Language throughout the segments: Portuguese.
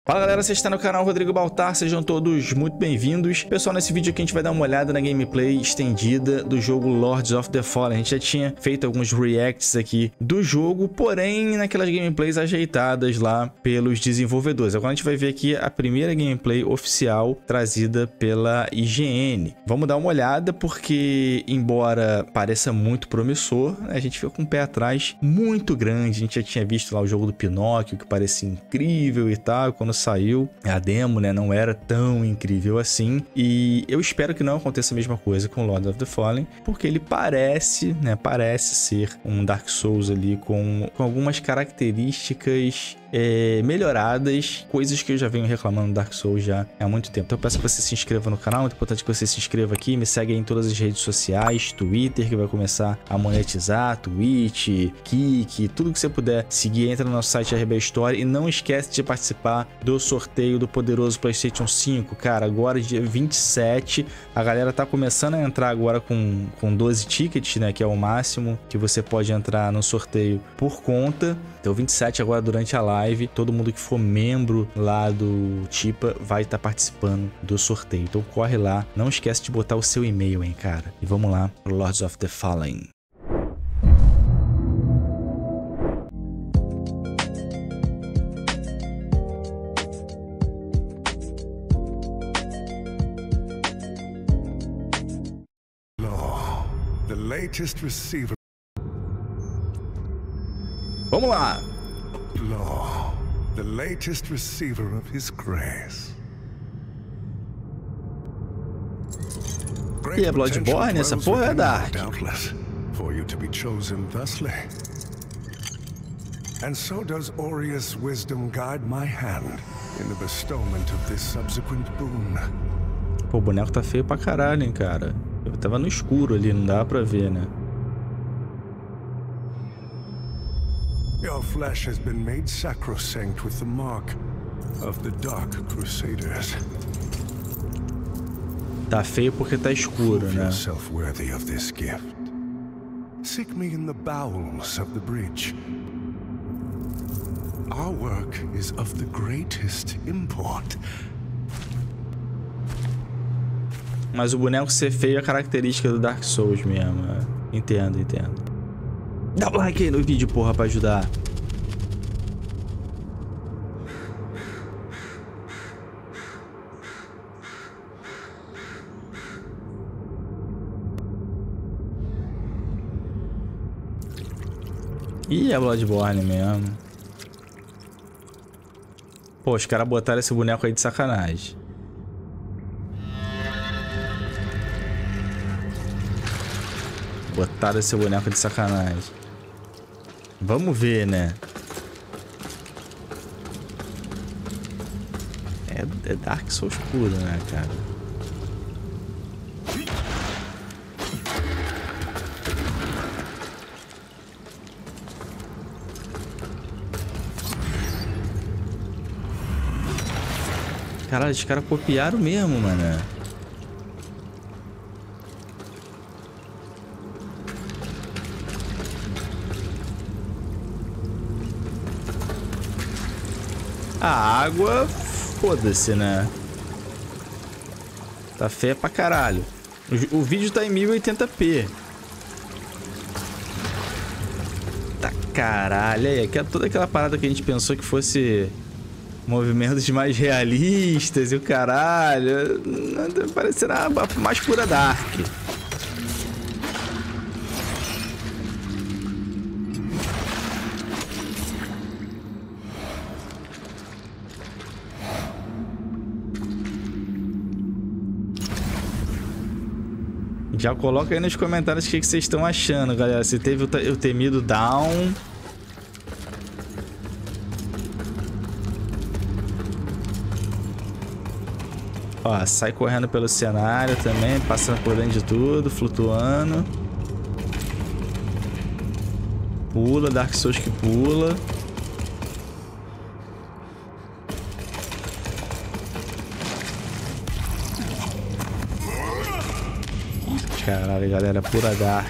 Fala galera, você está no canal Rodrigo Baltar, sejam todos muito bem-vindos. Pessoal, nesse vídeo aqui a gente vai dar uma olhada na gameplay estendida do jogo Lords of the Fallen. A gente já tinha feito alguns reacts aqui do jogo, porém naquelas gameplays ajeitadas lá pelos desenvolvedores. Agora a gente vai ver aqui a primeira gameplay oficial trazida pela IGN. Vamos dar uma olhada porque, embora pareça muito promissor, a gente fica com o pé atrás muito grande. A gente já tinha visto lá o jogo do Pinóquio, que parecia incrível e tal, quando saiu a demo, né, não era tão incrível assim, e eu espero que não aconteça a mesma coisa com Lords of the Fallen, porque ele parece ser um Dark Souls ali com algumas características melhoradas, coisas que eu já venho reclamando do Dark Souls já há muito tempo. Então eu peço que você se inscreva no canal, é muito importante que você se inscreva aqui, me segue aí em todas as redes sociais, Twitter, que vai começar a monetizar, Twitch, Kik, tudo que você puder seguir, entra no nosso site RB Store e não esquece de participar do sorteio do poderoso PlayStation 5, cara, agora dia 27, a galera tá começando a entrar agora com 12 tickets, né, que é o máximo que você pode entrar no sorteio por conta. Então 27 agora durante a live, todo mundo que for membro lá do Tipa vai estar participando do sorteio. Então corre lá, não esquece de botar o seu e-mail, hein, cara. E vamos lá pro Lords of the Fallen. The latest receiver. Vamos lá. Law, the latest receiver of his grace. E é Bloodborne? Essa porra é Dark. Doubtless, for you to be chosen thusly. And so does Aureus' wisdom guide my hand in the bestowment of this subsequent boon. Pô, o boneco tá feio pra caralho, hein, cara. Eu tava no escuro ali, não dá pra ver, né? Your flesh has been made sacrosanct with the mark of the Dark Crusaders. Tá feio porque tá escuro, Prove né? yourself worthy of this gift. Seek me in the bowels of the bridge. Our work is of the greatest import. Mas o boneco ser feio é característica do Dark Souls mesmo. Entendo. Dá um like aí no vídeo, porra, pra ajudar. Ih, é Bloodborne mesmo. Pô, os caras botaram esse boneco aí de sacanagem. Botaram esse boneco de sacanagem. Vamos ver, né? É Dark Souls puro, né, cara? Caralho, os caras copiaram mesmo, mano. A água, foda-se, né? Tá feia pra caralho. O vídeo tá em 1080p. Tá caralho. Aí, toda aquela parada que a gente pensou que fosse movimentos mais realistas e o caralho. Parecendo a mais pura Dark. Já coloca aí nos comentários o que vocês estão achando, galera. Se teve o temido down. Ó, sai correndo pelo cenário também, passando por dentro de tudo, flutuando. Pula, Dark Souls que pula. Caralho, galera, pura Dark.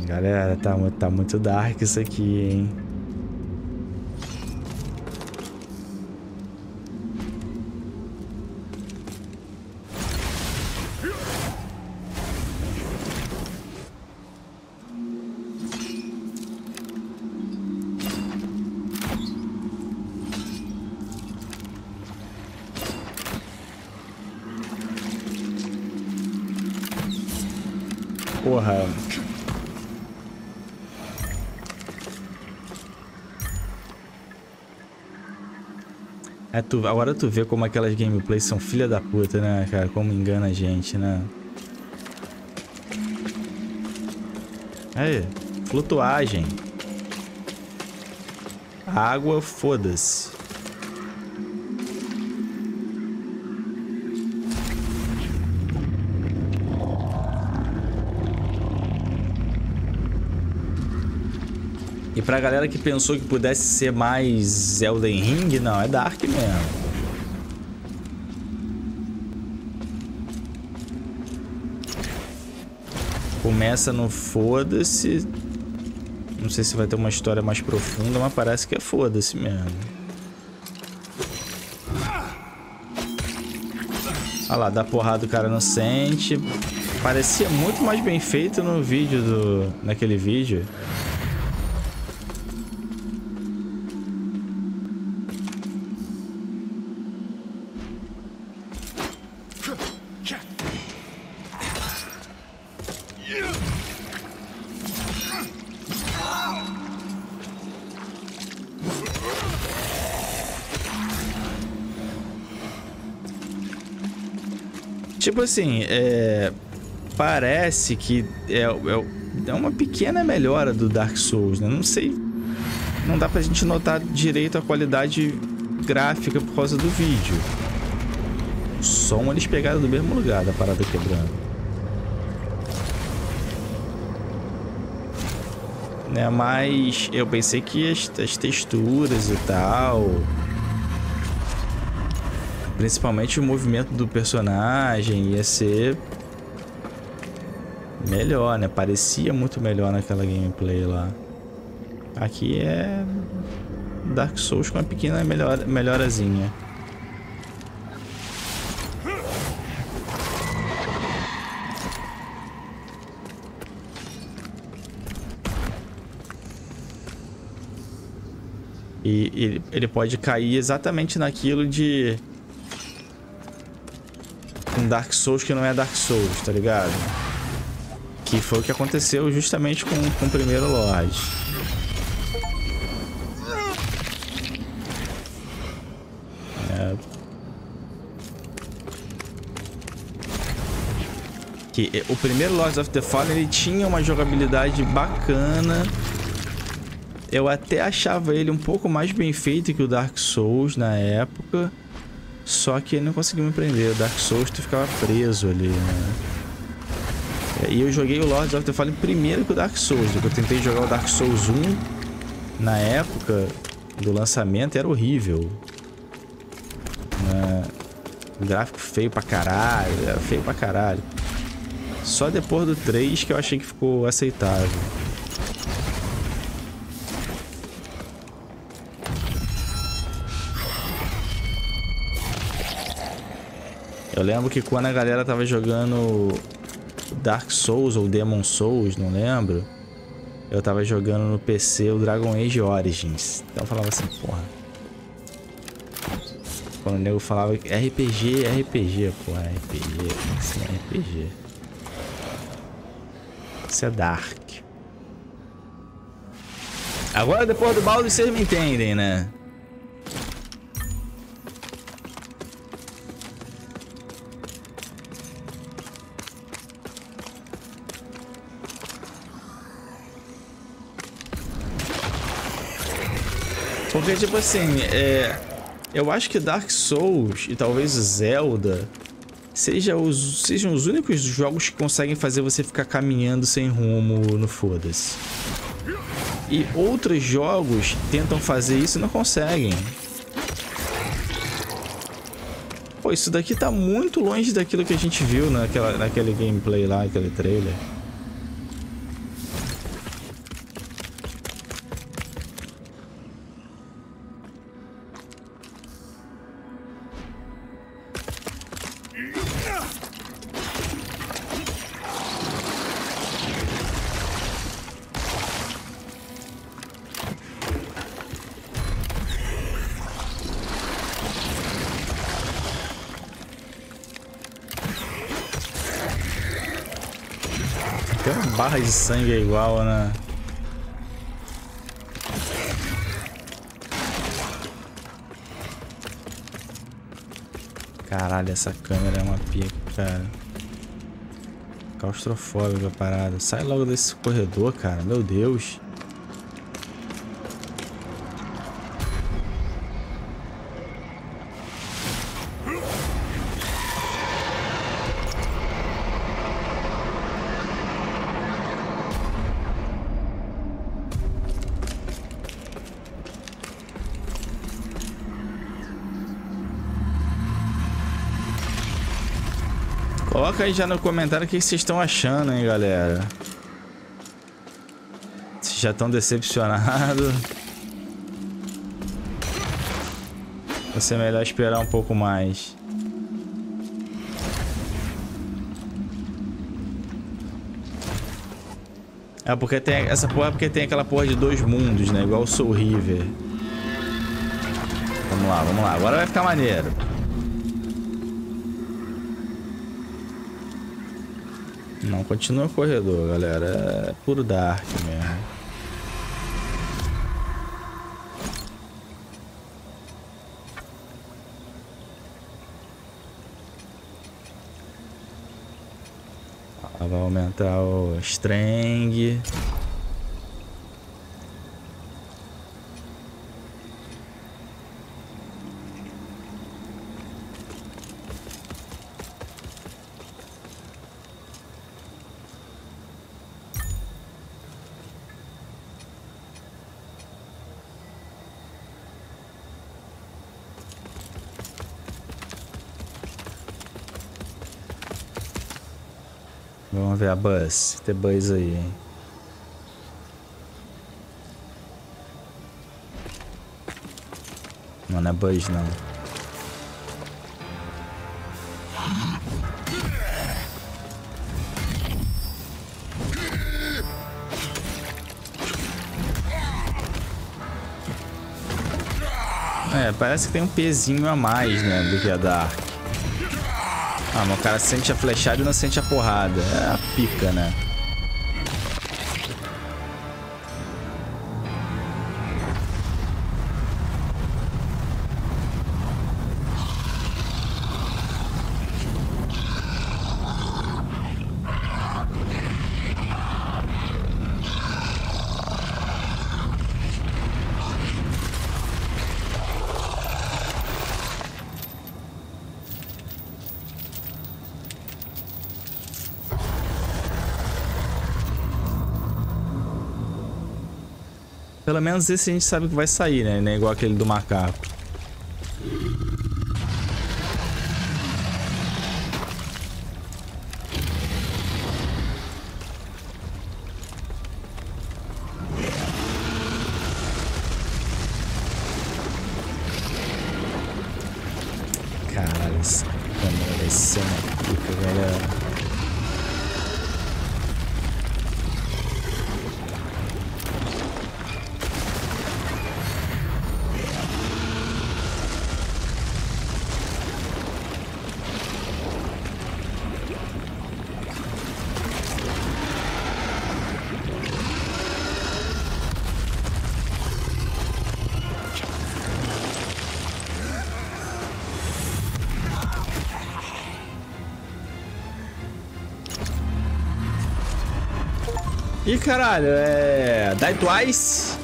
Galera, tá muito dark isso aqui, hein? Porra. Agora tu vê como aquelas gameplays são filha da puta, né, cara? Como engana a gente, né? Aí, flutuagem. Água, foda-se. E pra galera que pensou que pudesse ser mais Elden Ring, não, é Dark mesmo. Começa no foda-se. Não sei se vai ter uma história mais profunda, mas parece que é foda-se mesmo. Olha lá, dá porrada o cara não sente. Parecia muito mais bem feito no vídeo naquele vídeo. Tipo assim, parece que é uma pequena melhora do Dark Souls, né? Não sei, não dá pra gente notar direito a qualidade gráfica por causa do vídeo. O som eles pegaram do mesmo lugar da parada quebrando. Né? Mas eu pensei que as texturas e tal... Principalmente o movimento do personagem ia ser melhor, né? Parecia muito melhor naquela gameplay lá. Aqui é Dark Souls com uma pequena melhorazinha. E ele pode cair exatamente naquilo de... um Dark Souls que não é Dark Souls, tá ligado? Que foi o que aconteceu justamente com o primeiro Lorde. Que o primeiro Lords of the Fallen ele tinha uma jogabilidade bacana. Eu até achava ele um pouco mais bem feito que o Dark Souls na época. Só que ele não conseguiu me prender. O Dark Souls tu ficava preso ali, né? E eu joguei o Lords of the Fallen primeiro que o Dark Souls. Eu tentei jogar o Dark Souls 1 na época do lançamento, era horrível. O gráfico feio pra caralho, era feio pra caralho. Só depois do 3 que eu achei que ficou aceitável. Eu lembro que quando a galera tava jogando Dark Souls ou Demon Souls, não lembro. Eu tava jogando no PC o Dragon Age Origins. Então eu falava assim, porra. Quando o nego falava RPG, porra, RPG. Assim, RPG. Isso é Dark. Agora depois do balde vocês me entendem, né? Porque, tipo assim, eu acho que Dark Souls e talvez Zelda sejam os únicos jogos que conseguem fazer você ficar caminhando sem rumo no foda-se. E outros jogos tentam fazer isso e não conseguem. Pô, isso daqui tá muito longe daquilo que a gente viu naquele gameplay lá, aquele trailer. Até uma barra de sangue é igual, né? Caralho, essa câmera é uma pica, cara. Claustrofóbica a parada. Sai logo desse corredor, cara. Meu Deus. Coloca aí já no comentário o que vocês estão achando, hein, galera. Vocês já estão decepcionados. Vai ser melhor esperar um pouco mais. É porque tem essa porra, porque tem aquela porra de 2 mundos, né? Igual o Soul River. Vamos lá, vamos lá. Agora vai ficar maneiro. Não, continua o corredor, galera. É puro Dark mesmo. Vai aumentar o Strength. Vamos ver a Buzz. Tem Buzz aí, hein? Não é Buzz, não. É, parece que tem um pezinho a mais, né, do que a Dark. Ah, mas o cara sente a flechada e não sente a porrada. É a pica, né? Pelo menos esse a gente sabe que vai sair, né? Não é igual aquele do macaco. Caralho, essa câmera vai ser uma pica, galera. Ih, caralho, Die Twice.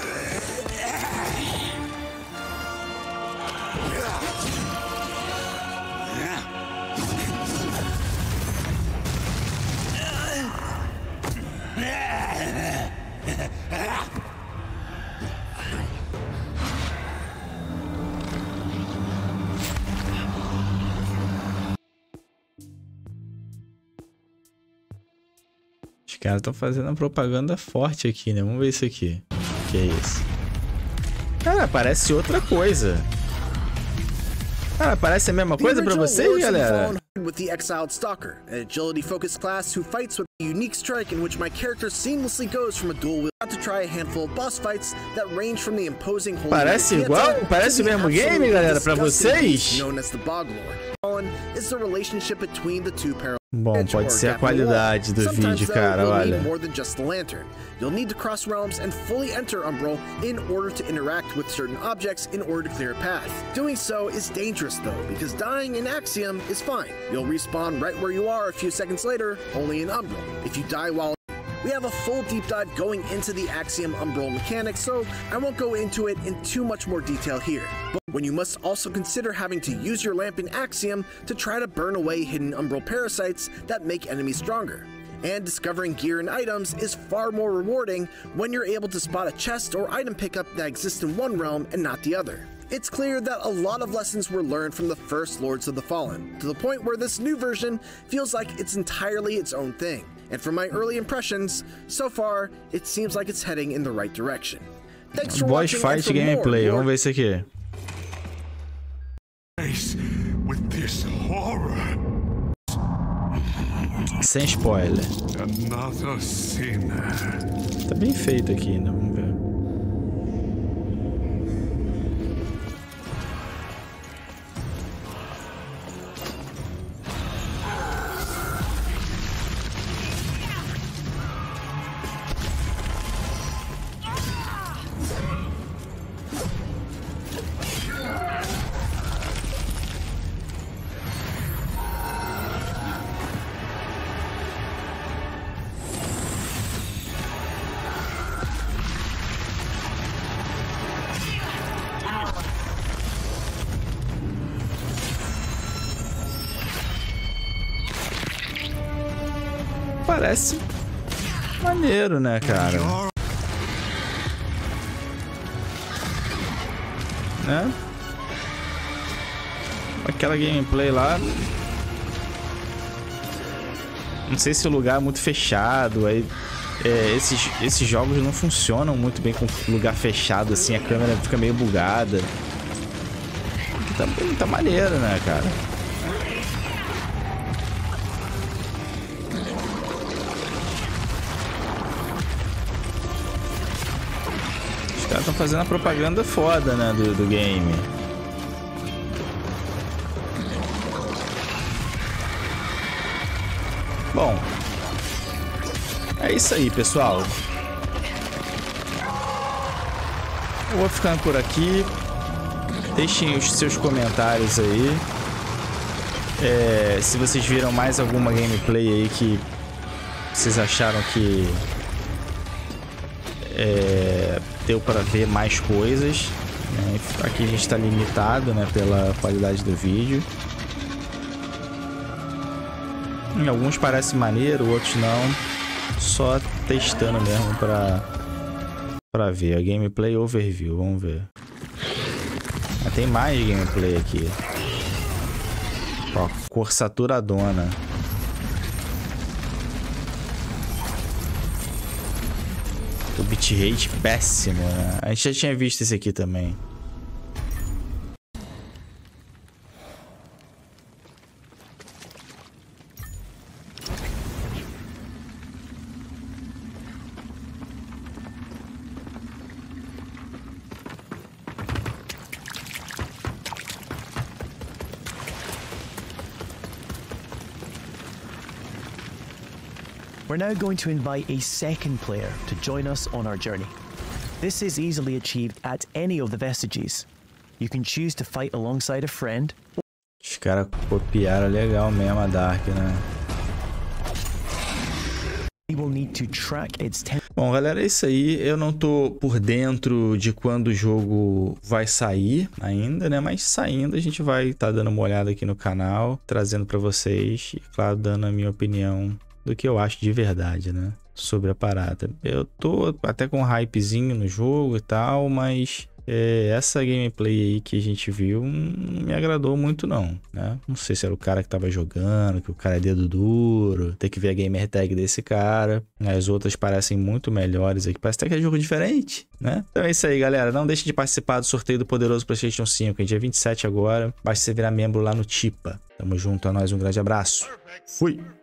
Os caras estão fazendo uma propaganda forte aqui, né? Vamos ver isso aqui. O que é isso? Cara, parece outra coisa. Cara, parece a mesma coisa pra vocês, galera? With the Exiled Stalker, an agility-focused class who fights with a unique strike in which my character seamlessly goes from a dual wield to try a handful of boss fights that range from the imposing Parece igual? Parece o mesmo game, galera, pra vocês? Known as the Bog Lord. Is the relationship between the two parallel. Bom, pode ser a qualidade do vídeo, cara, olha. More than just the lantern. You'll need to cross realms and fully enter Umbral in order to interact with certain objects in order to clear a path. Doing so is dangerous though, because dying in Axiom is fine. You'll respawn right where you are a few seconds later, only in Umbral. If you die while we have a full deep dive going into the Axiom Umbral mechanics, so I won't go into it in too much more detail here. But when you must also consider having to use your lamp in Axiom to try to burn away hidden Umbral parasites that make enemies stronger. And discovering gear and items is far more rewarding when you're able to spot a chest or item pickup that exists in one realm and not the other. It's clear that a lot of lessons were learned from the first Lords of the Fallen, to the point where this new version feels like it's entirely its own thing. And from my early impressions, so far, it seems like it's heading in the right direction. Thanks for Boss watching. fight gameplay, vamos ver isso aqui. With this horror. Sem spoiler. Another sinner. Tá bem feito aqui ainda, vamos ver. Parece maneiro, né, cara? Né? Aquela gameplay lá. Não sei se o lugar é muito fechado. Aí, esses jogos não funcionam muito bem com lugar fechado, assim. A câmera fica meio bugada. Tá maneiro, né, cara? Estão fazendo a propaganda foda, né, do game. Bom, é isso aí, pessoal. Eu vou ficando por aqui. Deixem os seus comentários aí. Se vocês viram mais alguma gameplay aí que vocês acharam que deu para ver mais coisas, né? Aqui a gente está limitado, né, pela qualidade do vídeo. Em alguns parece maneiro, outros não. Só testando mesmo para ver a gameplay overview. Vamos ver. Mas tem mais gameplay aqui. Ó, cor saturadona. O bitrate péssimo, né? A gente já tinha visto esse aqui também. We're now going to invite a second player to join us on our journey. This is easily achieved at any of the vestiges. You can choose to fight alongside a friend. Os caras copiaram legal mesmo a Dark, né? We will need to track its Bom, galera, é isso aí. Eu não tô por dentro de quando o jogo vai sair ainda, né? Mas saindo a gente vai estar dando uma olhada aqui no canal, trazendo pra vocês e, claro, dando a minha opinião do que eu acho de verdade, né, sobre a parada. Eu tô até com um hypezinho no jogo e tal, mas essa gameplay aí que a gente viu não me agradou muito não, né? Não sei se era o cara que tava jogando, que o cara é dedo duro, tem que ver a gamer tag desse cara. As outras parecem muito melhores aqui, parece até que é jogo diferente, né? Então é isso aí, galera. Não deixe de participar do sorteio do poderoso PlayStation 5, é dia 27 agora. Basta você virar membro lá no Tipa. Tamo junto, a nós, um grande abraço. Fui!